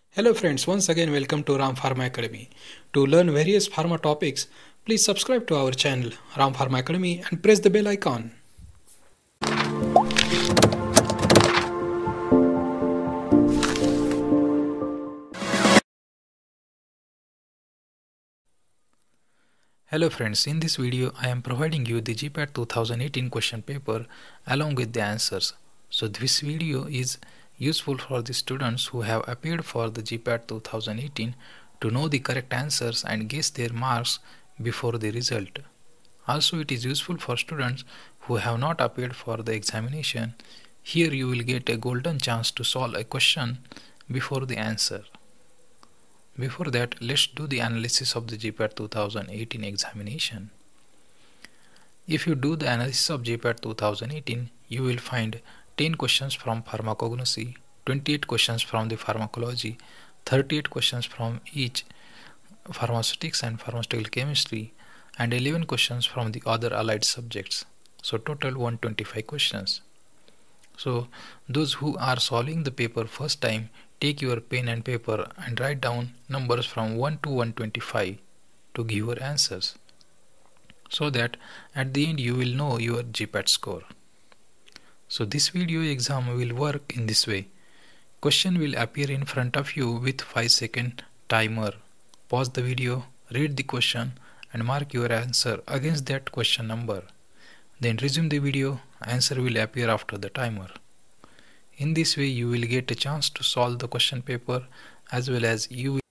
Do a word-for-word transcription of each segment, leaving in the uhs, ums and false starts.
Hello friends, once again welcome to Ram Pharma Academy. To learn various pharma topics, please subscribe to our channel Ram Pharma Academy and press the bell icon. Hello friends, in this video I am providing you the G PAT twenty eighteen question paper along with the answers. So this video is useful for the students who have appeared for the G PAT twenty eighteen to know the correct answers and guess their marks before the result. Also, it is useful for students who have not appeared for the examination. Here you will get a golden chance to solve a question before the answer. Before that, let's do the analysis of the G PAT twenty eighteen examination. If you do the analysis of G PAT twenty eighteen, you will find ten questions from pharmacognosy, twenty-eight questions from the pharmacology, thirty-eight questions from each pharmaceutics and pharmaceutical chemistry, and eleven questions from the other allied subjects. So total one hundred twenty-five questions. So those who are solving the paper first time, take your pen and paper and write down numbers from one to one hundred twenty-five to give your answers, so that at the end you will know your G PAT score. So this video exam will work in this way. Question will appear in front of you with five second timer. Pause the video, read the question and mark your answer against that question number. Then resume the video, answer will appear after the timer. In this way you will get a chance to solve the question paper, as well as you will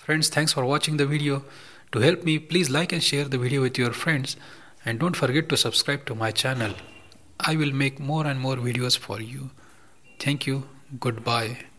Friends, thanks for watching the video. To help me, please like and share the video with your friends, and don't forget to subscribe to my channel. I will make more and more videos for you. Thank you. Goodbye.